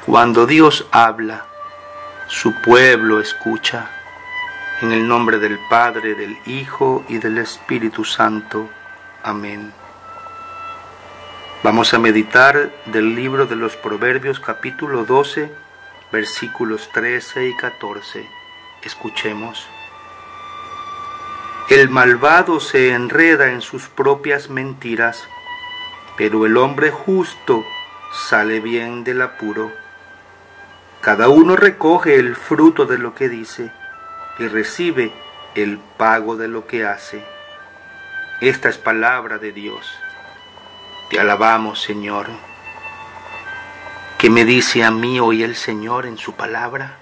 Cuando Dios habla, su pueblo escucha. En el nombre del Padre, del Hijo y del Espíritu Santo. Amén. Vamos a meditar del libro de los Proverbios, capítulo 12, versículos 13 y 14. Escuchemos. El malvado se enreda en sus propias mentiras, pero el hombre justo sale bien del apuro. Cada uno recoge el fruto de lo que dice y recibe el pago de lo que hace. Esta es palabra de Dios. Te alabamos, Señor. ¿Qué me dice a mí hoy el Señor en su palabra?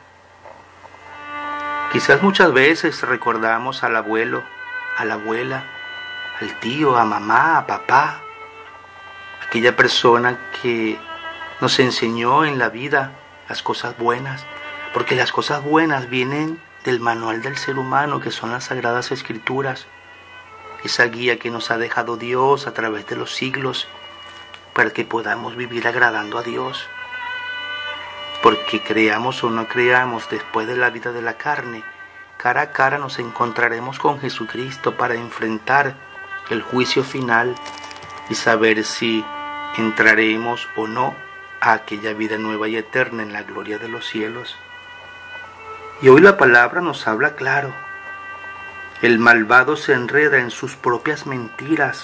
Quizás muchas veces recordamos al abuelo, a la abuela, al tío, a mamá, a papá, aquella persona que nos enseñó en la vida las cosas buenas, porque las cosas buenas vienen del manual del ser humano, que son las Sagradas Escrituras, esa guía que nos ha dejado Dios a través de los siglos para que podamos vivir agradando a Dios. Porque creamos o no creamos, después de la vida de la carne, cara a cara nos encontraremos con Jesucristo para enfrentar el juicio final y saber si entraremos o no a aquella vida nueva y eterna en la gloria de los cielos. Y hoy la palabra nos habla claro. El malvado se enreda en sus propias mentiras,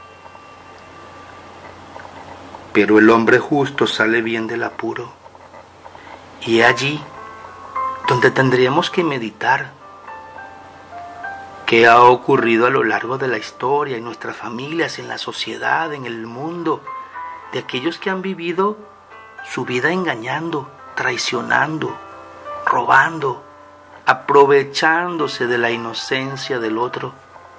pero el hombre justo sale bien del apuro. Y allí donde tendríamos que meditar qué ha ocurrido a lo largo de la historia, en nuestras familias, en la sociedad, en el mundo, de aquellos que han vivido su vida engañando, traicionando, robando, aprovechándose de la inocencia del otro.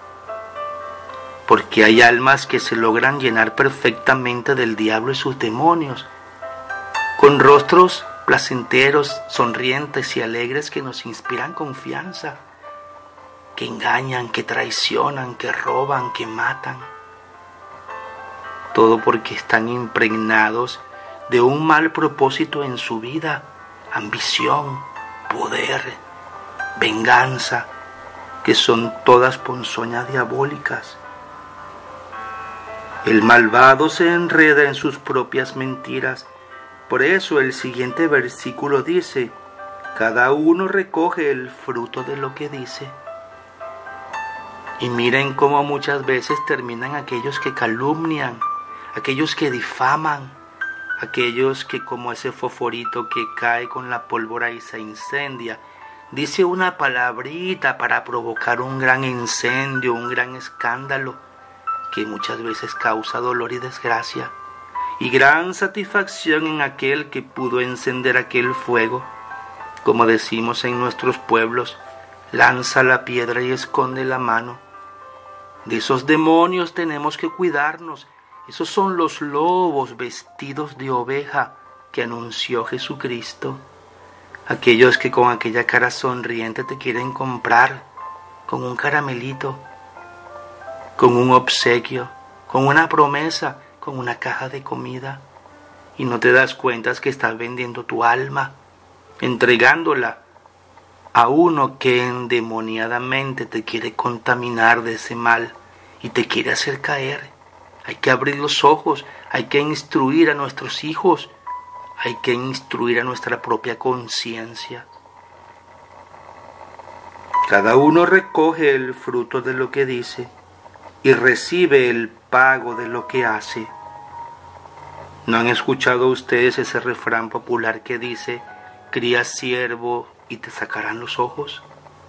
Porque hay almas que se logran llenar perfectamente del diablo y sus demonios, con rostros placenteros, sonrientes y alegres que nos inspiran confianza, que engañan, que traicionan, que roban, que matan. Todo porque están impregnados de un mal propósito en su vida, ambición, poder, venganza, que son todas ponzoñas diabólicas. El malvado se enreda en sus propias mentiras. Por eso el siguiente versículo dice: cada uno recoge el fruto de lo que dice. Y miren cómo muchas veces terminan aquellos que calumnian, aquellos que difaman, aquellos que, como ese fosforito que cae con la pólvora y se incendia, dice una palabrita para provocar un gran incendio, un gran escándalo, que muchas veces causa dolor y desgracia, y gran satisfacción en aquel que pudo encender aquel fuego. Como decimos en nuestros pueblos, lanza la piedra y esconde la mano. De esos demonios tenemos que cuidarnos. Esos son los lobos vestidos de oveja que anunció Jesucristo. Aquellos que con aquella cara sonriente te quieren comprar con un caramelito, con un obsequio, con una promesa, con una caja de comida. Y no te das cuenta que estás vendiendo tu alma, entregándola a uno que endemoniadamente te quiere contaminar de ese mal y te quiere hacer caer. Hay que abrir los ojos, hay que instruir a nuestros hijos, hay que instruir a nuestra propia conciencia. Cada uno recoge el fruto de lo que dice y recibe el pago de lo que hace. ¿No han escuchado ustedes ese refrán popular que dice: cría siervo y te sacarán los ojos?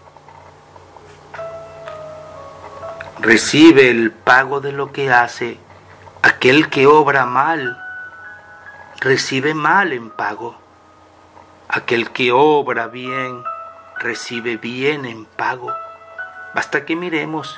Recibe el pago de lo que hace. Aquel que obra mal, recibe mal en pago. Aquel que obra bien, recibe bien en pago. Basta que miremos.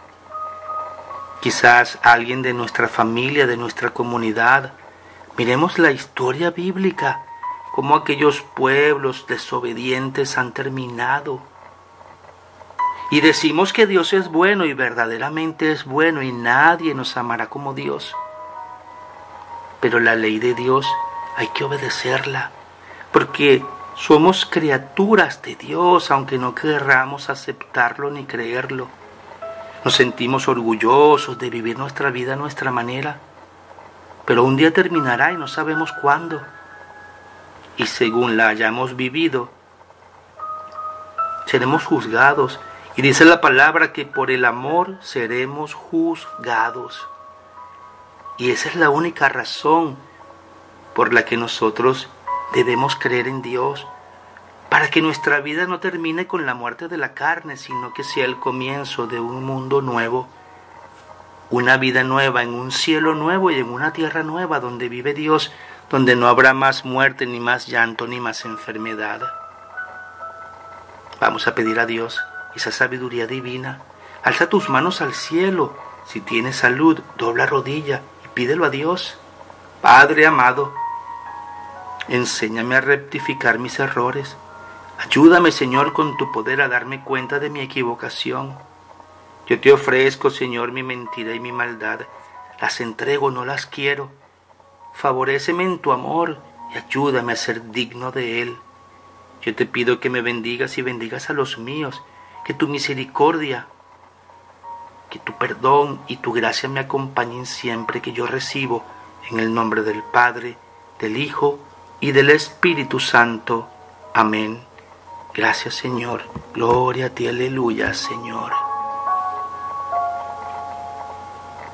Quizás alguien de nuestra familia, de nuestra comunidad, miremos la historia bíblica, cómo aquellos pueblos desobedientes han terminado. Y decimos que Dios es bueno y verdaderamente es bueno y nadie nos amará como Dios. Pero la ley de Dios hay que obedecerla, porque somos criaturas de Dios, aunque no querramos aceptarlo ni creerlo. Nos sentimos orgullosos de vivir nuestra vida a nuestra manera, pero un día terminará y no sabemos cuándo. Y según la hayamos vivido, seremos juzgados. Y dice la palabra que por el amor seremos juzgados. Y esa es la única razón por la que nosotros debemos creer en Dios, para que nuestra vida no termine con la muerte de la carne, sino que sea el comienzo de un mundo nuevo, una vida nueva, en un cielo nuevo y en una tierra nueva donde vive Dios, donde no habrá más muerte, ni más llanto, ni más enfermedad. Vamos a pedir a Dios esa sabiduría divina. Alza tus manos al cielo. Si tienes salud, dobla rodilla y pídelo a Dios. Padre amado, enséñame a rectificar mis errores. Ayúdame, Señor, con tu poder a darme cuenta de mi equivocación. Yo te ofrezco, Señor, mi mentira y mi maldad. Las entrego, no las quiero. Favoréceme en tu amor y ayúdame a ser digno de él. Yo te pido que me bendigas y bendigas a los míos, que tu misericordia, que tu perdón y tu gracia me acompañen siempre, que yo recibo en el nombre del Padre, del Hijo y del Espíritu Santo. Amén. Gracias, Señor. Gloria a ti, aleluya, Señor.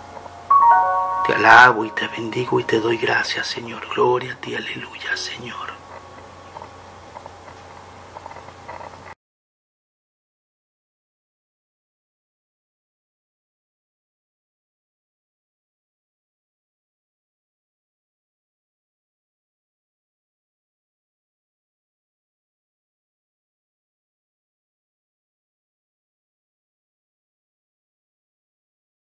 Te alabo y te bendigo y te doy gracias, Señor. Gloria a ti, aleluya, Señor.